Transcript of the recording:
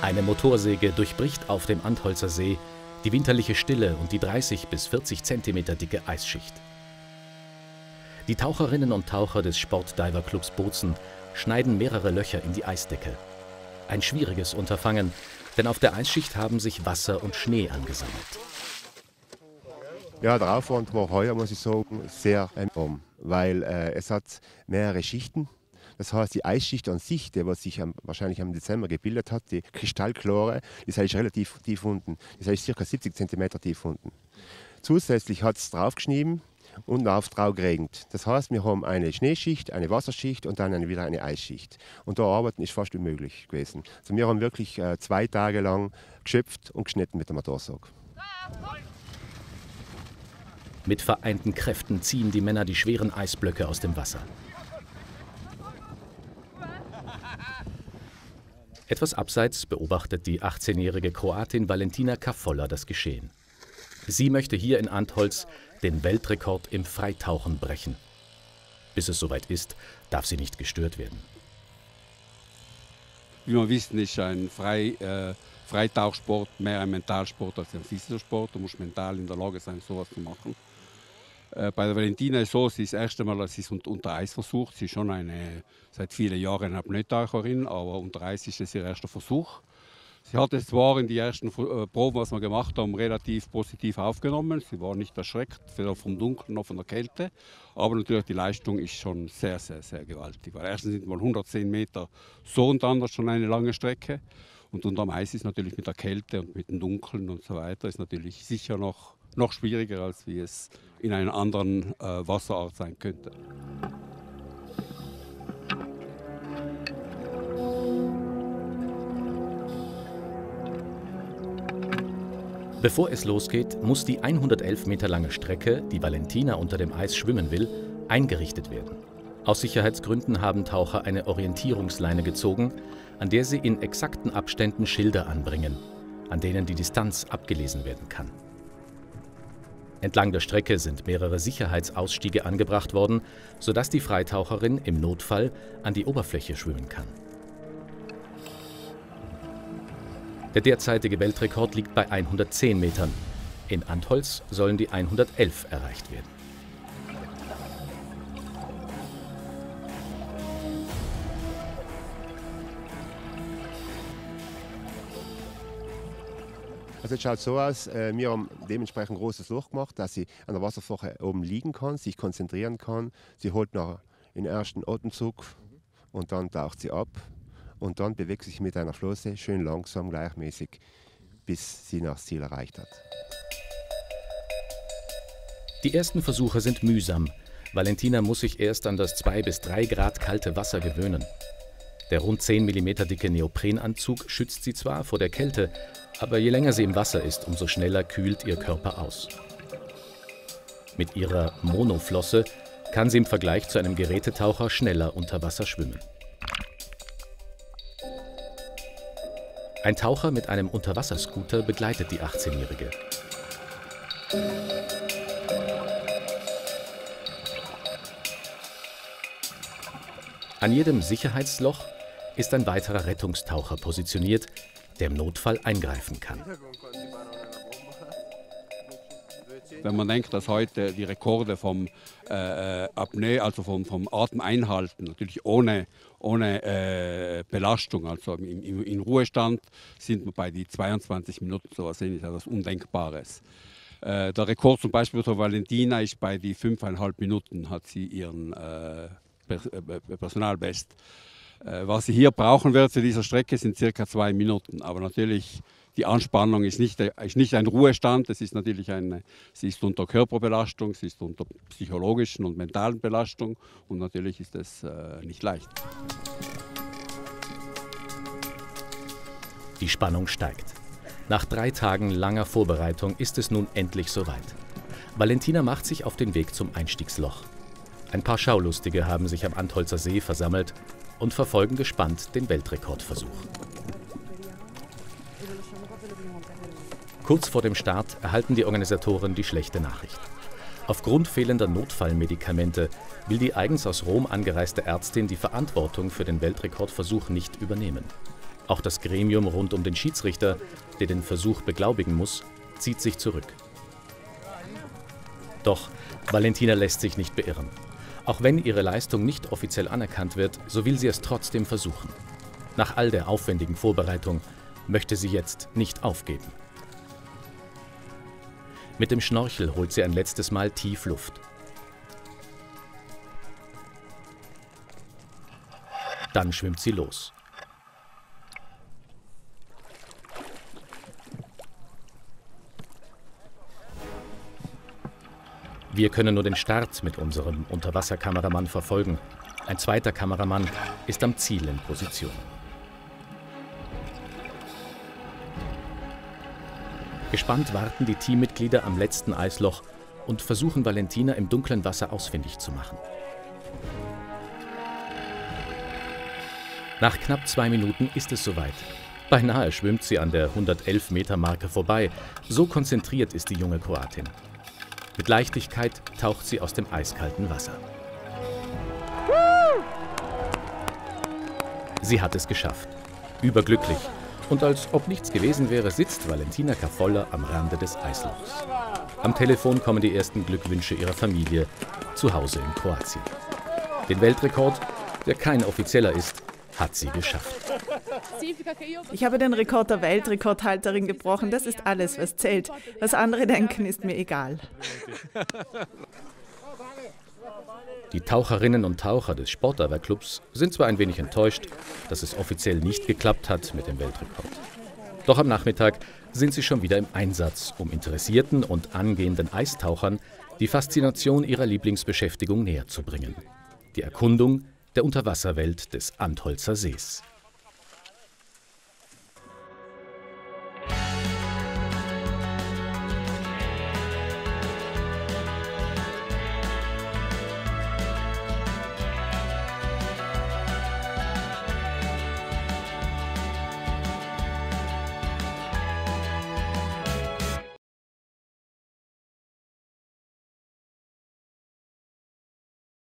Eine Motorsäge durchbricht auf dem Antholzer See die winterliche Stille und die 30 bis 40 Zentimeter dicke Eisschicht. Die Taucherinnen und Taucher des Sportdiverclubs Bozen schneiden mehrere Löcher in die Eisdecke. Ein schwieriges Unterfangen, denn auf der Eisschicht haben sich Wasser und Schnee angesammelt. Ja, der Aufwand war heuer, muss ich sagen, sehr enorm, weil es hat mehrere Schichten. Das heißt, die Eisschicht an sich, die was sich wahrscheinlich im Dezember gebildet hat, die Kristallklare, die ist relativ tief unten. Das heißt, ca. 70 cm tief unten. Zusätzlich hat es draufgeschrieben und drauf geregnet. Das heißt, wir haben eine Schneeschicht, eine Wasserschicht und dann wieder eine Eisschicht. Und da arbeiten ist fast unmöglich gewesen. Also wir haben wirklich 2 Tage lang geschöpft und geschnitten mit der Motorsäge. Mit vereinten Kräften ziehen die Männer die schweren Eisblöcke aus dem Wasser. Etwas abseits beobachtet die 18-jährige Kroatin Valentina Kafolla das Geschehen. Sie möchte hier in Antholz den Weltrekord im Freitauchen brechen. Bis es soweit ist, darf sie nicht gestört werden. Wie wir wissen, ist ein Freitauchsport mehr ein Mentalsport als ein physischer Sport. Du musst mental in der Lage sein, sowas zu machen. Bei der Valentina ist es so, sie ist das erste Mal, dass sie es unter Eis versucht. Sie ist schon seit vielen Jahren eine Apnoe-Taucherin, aber unter Eis ist es ihr erster Versuch. Sie hat es zwar in die ersten Proben, was wir gemacht haben, relativ positiv aufgenommen. Sie war nicht erschreckt, weder vom Dunkeln noch von der Kälte. Aber natürlich die Leistung ist schon sehr, sehr, sehr gewaltig. Weil erstens sind mal 110 Meter so und anders schon eine lange Strecke. Und unterm Eis ist natürlich mit der Kälte und mit dem Dunkeln und so weiter ist natürlich sicher noch schwieriger, als wie es in einer anderen Wasserart sein könnte. Bevor es losgeht, muss die 111 Meter lange Strecke, die Valentina unter dem Eis schwimmen will, eingerichtet werden. Aus Sicherheitsgründen haben Taucher eine Orientierungsleine gezogen, an der sie in exakten Abständen Schilder anbringen, an denen die Distanz abgelesen werden kann. Entlang der Strecke sind mehrere Sicherheitsausstiege angebracht worden, sodass die Freitaucherin im Notfall an die Oberfläche schwimmen kann. Der derzeitige Weltrekord liegt bei 110 Metern. In Antholz sollen die 111 erreicht werden. Also es schaut so aus, wir haben dementsprechend ein großes Loch gemacht, dass sie an der Wasserfläche oben liegen kann, sich konzentrieren kann. Sie holt noch den ersten Atemzug und dann taucht sie ab. Und dann bewegt sie sich mit einer Flosse schön langsam, gleichmäßig, bis sie das Ziel erreicht hat. Die ersten Versuche sind mühsam. Valentina muss sich erst an das 2 bis 3 Grad kalte Wasser gewöhnen. Der rund 10 mm dicke Neoprenanzug schützt sie zwar vor der Kälte, aber je länger sie im Wasser ist, umso schneller kühlt ihr Körper aus. Mit ihrer Monoflosse kann sie im Vergleich zu einem Gerätetaucher schneller unter Wasser schwimmen. Ein Taucher mit einem Unterwasserscooter begleitet die 18-Jährige. An jedem Sicherheitsloch ist ein weiterer Rettungstaucher positioniert, der im Notfall eingreifen kann. Wenn man denkt, dass heute die Rekorde vom Apnoe, also vom Atem einhalten, natürlich ohne Belastung, also im Ruhestand, sind wir bei die 22 Minuten, so etwas ähnliches, also Undenkbares. Der Rekord zum Beispiel für Valentina ist bei die 5,5 Minuten, hat sie ihren Personalbest. Was sie hier brauchen wird für diese Strecke sind circa 2 Minuten, aber natürlich die Anspannung ist nicht ein Ruhestand, sie ist unter Körperbelastung, sie ist unter psychologischen und mentalen Belastung und natürlich ist es nicht leicht. Die Spannung steigt. Nach 3 Tagen langer Vorbereitung ist es nun endlich soweit. Valentina macht sich auf den Weg zum Einstiegsloch. Ein paar Schaulustige haben sich am Antholzer See versammelt und verfolgen gespannt den Weltrekordversuch. Kurz vor dem Start erhalten die Organisatoren die schlechte Nachricht. Aufgrund fehlender Notfallmedikamente will die eigens aus Rom angereiste Ärztin die Verantwortung für den Weltrekordversuch nicht übernehmen. Auch das Gremium rund um den Schiedsrichter, der den Versuch beglaubigen muss, zieht sich zurück. Doch Valentina lässt sich nicht beirren. Auch wenn ihre Leistung nicht offiziell anerkannt wird, so will sie es trotzdem versuchen. Nach all der aufwendigen Vorbereitung möchte sie jetzt nicht aufgeben. Mit dem Schnorchel holt sie ein letztes Mal tief Luft. Dann schwimmt sie los. Wir können nur den Start mit unserem Unterwasserkameramann verfolgen. Ein zweiter Kameramann ist am Ziel in Position. Gespannt warten die Teammitglieder am letzten Eisloch und versuchen Valentina im dunklen Wasser ausfindig zu machen. Nach knapp 2 Minuten ist es soweit. Beinahe schwimmt sie an der 111-Meter-Marke vorbei. So konzentriert ist die junge Kroatin. Mit Leichtigkeit taucht sie aus dem eiskalten Wasser. Sie hat es geschafft. Überglücklich. Und als ob nichts gewesen wäre, sitzt Valentina Cafolla am Rande des Eislochs. Am Telefon kommen die ersten Glückwünsche ihrer Familie zu Hause in Kroatien. Den Weltrekord, der kein offizieller ist, hat sie geschafft. Ich habe den Rekord der Weltrekordhalterin gebrochen. Das ist alles, was zählt. Was andere denken, ist mir egal. Die Taucherinnen und Taucher des Sportdauerclubs sind zwar ein wenig enttäuscht, dass es offiziell nicht geklappt hat mit dem Weltrekord. Doch am Nachmittag sind sie schon wieder im Einsatz, um interessierten und angehenden Eistauchern die Faszination ihrer Lieblingsbeschäftigung näher zu bringen: die Erkundung der Unterwasserwelt des Antholzer Sees.